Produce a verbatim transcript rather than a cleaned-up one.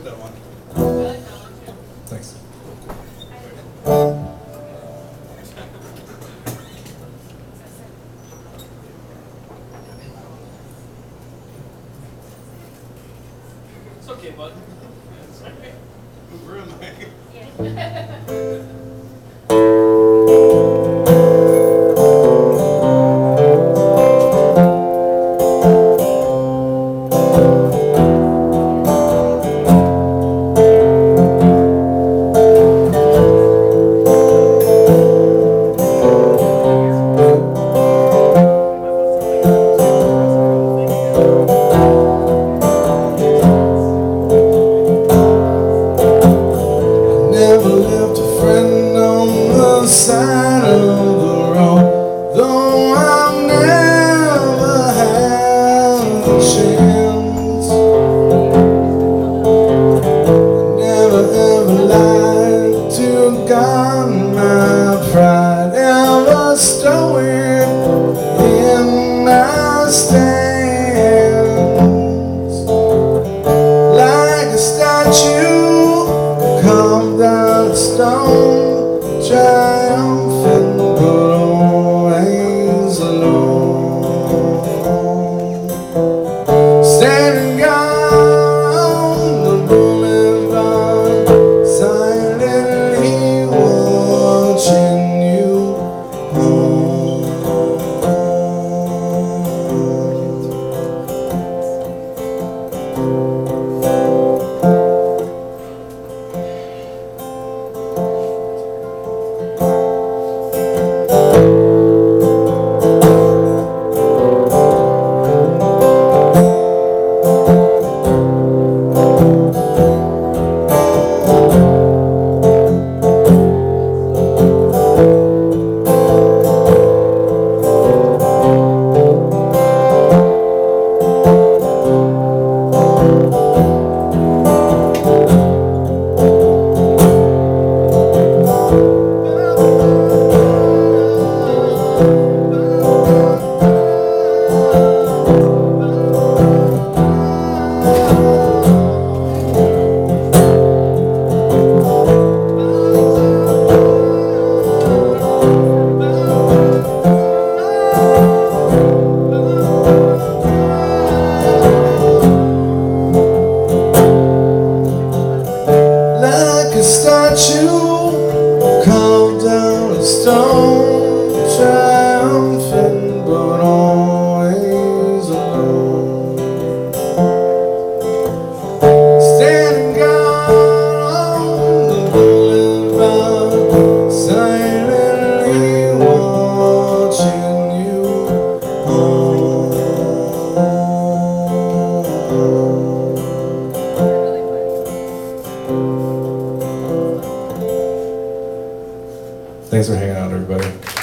that one. Thanks. It's okay, bud. Where am I? Never left a friend on the side of the road, though I've never had the chance. Never ever lied to God, my pride ever stowed in my stance. Like a statue carved out of stone, triumphant but always alone. Standing guard on the boulevard, silently watching you home. Like a statue carved out of stone, triumphant but always alone. Standing guard on the boulevard, silently watching you home. Thanks for hanging out, everybody.